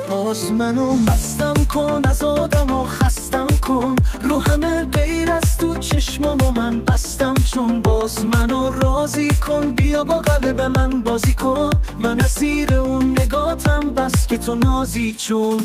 باز منو مستم کن، از آدما خستم کن، رو همه غیر از تو چشمامو من بستم چون. باز منو راضی کن، بیا با قلب من بازی کن، من اسیر اون نگاتم بس که تو نازی چون.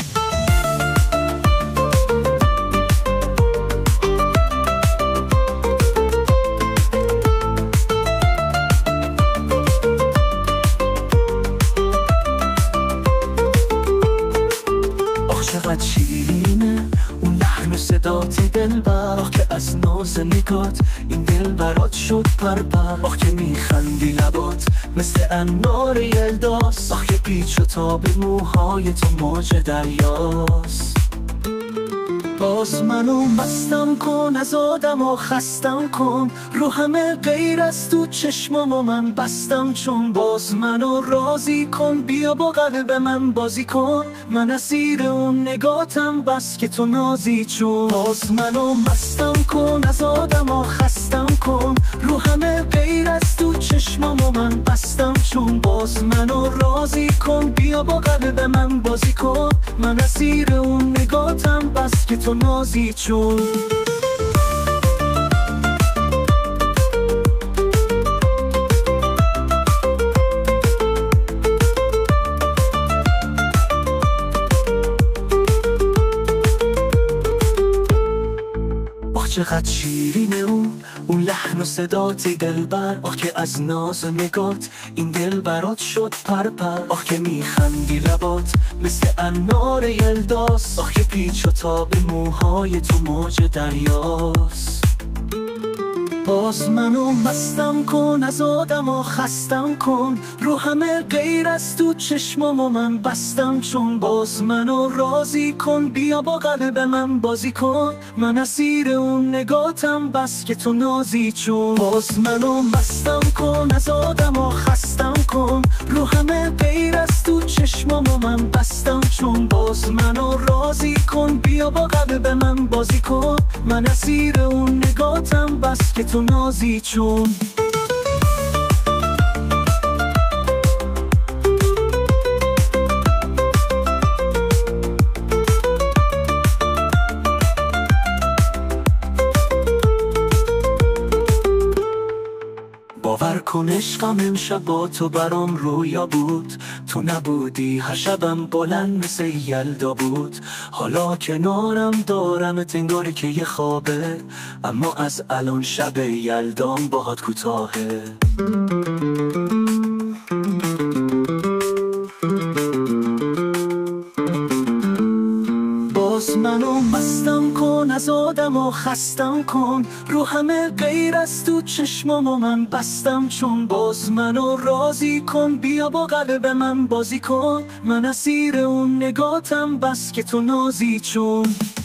چقدر شیرینه اون لحن و صدات دلبر، آخ که از ناز نگات این دل برات شد پرپر. آخ که میخندی لبات مثل انار یلداست، آخ که پیچ و تاب موهای تو موج دریاست. باز منو مستم کن، از آدما خستم کن، رو همه غیر از تو چشمامو من بستم چون. باز منو راضی کن، بیا با قلب من بازی کن، من اسیر اون نگاتم بس که تو نازی چون. باز منو مستم کن، از آدما خستم کن، رو همه غیر از تو چشمامو من بستم چون. باز منو راضی کن، بیا با قلب من بازی کن، من اسیر اون نگاتم بس که تو نازی چون. چقدر شیرینه اون لحن و صدات دلبر، آخ که از ناز و نگات این دل برات شد پرپر. آخ که میخندی لبات مثل انار یلداست، آخ که پیچ و تاب موهای تو موج دریاست. باز منو مستم کن، از آدما خستم کن، رو همه غیر از تو چشمامو من بستم چون. باز منو راضی کن، بیا با قلب من بازی کن، من اسیر اون نگاتم بس که تو نازی چون. باز منو مستم کن، از آدما خستم کن، رو همه غیر از تو چشمامو من بستم چون. باز منو راضی کن، بیا با قلب من بازی کن، من اسیر اون نگاتم بس که تو نازی چون. باور کن عشقم امشب با تو برام رویا بود، تو نبودی هر شبم بلند مثل یلدا بود. حالا کنارم دارمت انگاری که یه خوابه، اما از الان شب یلدام باهات کوتاهه. باز منو مستم کن، از آدما خستم کن، رو همه غیر از تو چشمامو من بستم چون. باز منو راضی کن، بیا با قلب من بازی کن، من اسیر اون نگاتم بس که تو نازی چون.